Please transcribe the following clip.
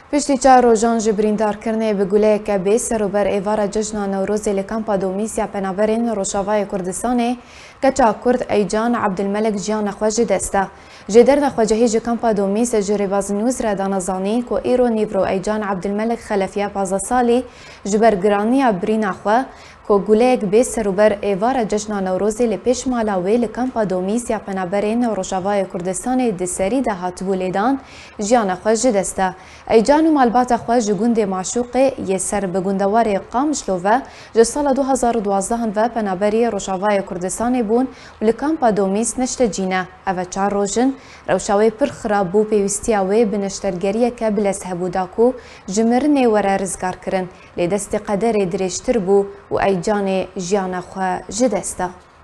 پشتی چهار روزان جبریندار کرنه به گله که به سروبر ایوار جشن نوروز لکامپا دومیسیا پنابرین روشاوای کردستان کچا کرد ایجان عبدالملک جیان خواج دسته جدر نخواجهی جکامپا دومیس جریباز نیوز را دانزانی که ایرو نیورو ایجان عبدالملک خلفیه 15 سالی جبرگرانی برین خواه که گله به سروبر ایوار جشن نوروز لپیش مالاوی لکامپا دومیسیا پنابرین روشاوای کردستان دسری ده هاتبولیدان جیان خواج دسته ایجان و مالبات خواج گوند معشوق یه سر بگوندوار قامشلوه جسال 2012 و پنابری روشاوای کردستان بون و لکامپا دومیس نشت جینه او 4 روزن روشاوی پر خرابو پیوستیاوی بنشترگریه که بلس هبوداکو جمرنه وره رزگار کرن لیدست قدر دریشتر بو و ایجان جیان خواه جدسته